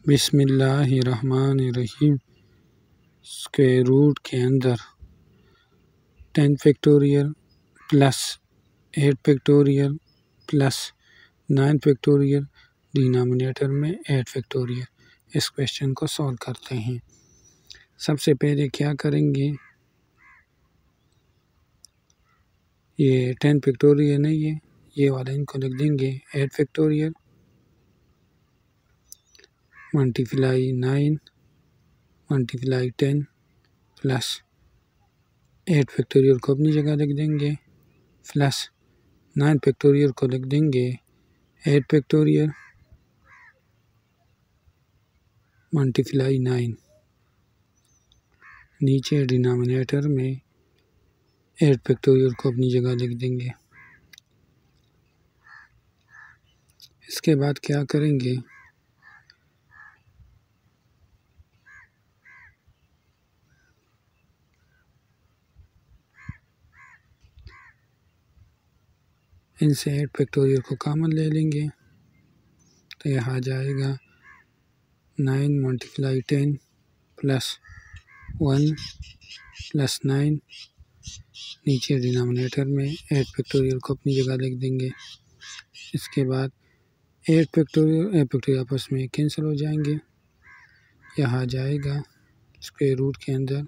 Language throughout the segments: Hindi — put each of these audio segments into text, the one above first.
बिस्मिल्लाहिर्रहमानिर्रहीम। स्क्वायर रूट के अंदर 10 factorial plus 8 factorial plus 9 factorial, denominator में 8 फैक्टोरियल। इस क्वेश्चन को सॉल्व करते हैं। सबसे पहले क्या करेंगे, ये 10 फैक्टोरियल नहीं है, ये वाला इनको लिख देंगे 8 factorial multiply 9 multiply 10 plus 8 factorial को अपनी जगह लिख देंगे प्लस 9 फैक्टोरियल को लिख देंगे 8 फैक्टोरियल मल्टीप्लाई 9, नीचे डिनोमिनेटर में 8 फैक्टोरियल को अपनी जगह लिख देंगे। इसके बाद क्या करेंगे, इनसे 8 फैक्टोरियल को कॉमन ले लेंगे तो यह आ जाएगा 9 मल्टीप्लाई 10 प्लस 1 प्लस 9, नीचे डिनोमिनेटर में 8 फैक्टोरियल को अपनी जगह लिख देंगे। इसके बाद 8 फैक्टोरियल आपस में कैंसिल हो जाएंगे। यह आ जाएगा स्क्वायर रूट के अंदर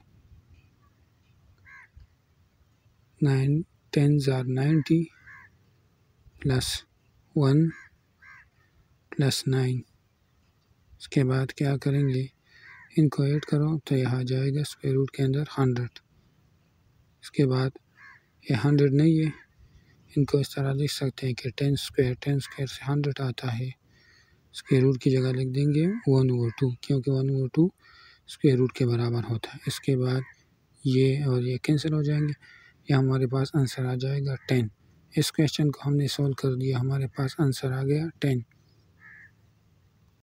9 10s are 90 प्लस 1 प्लस 9। इसके बाद क्या करेंगे, इनको ऐड करो तो यह आ जाएगा स्क्वायर रूट के अंदर 100। इसके बाद ये 100 नहीं है, इनको इस तरह लिख सकते हैं कि 10 स्क्वायर से 100 आता है। स्क्वायर रूट की जगह लिख देंगे 1/2, क्योंकि 1/2 स्क्वायर रूट के बराबर होता है। इसके बाद ये और ये कैंसिल हो जाएंगे, ये हमारे पास आंसर आ जाएगा 10। इस क्वेश्चन को हमने सॉल्व कर दिया, हमारे पास आंसर आ गया 10।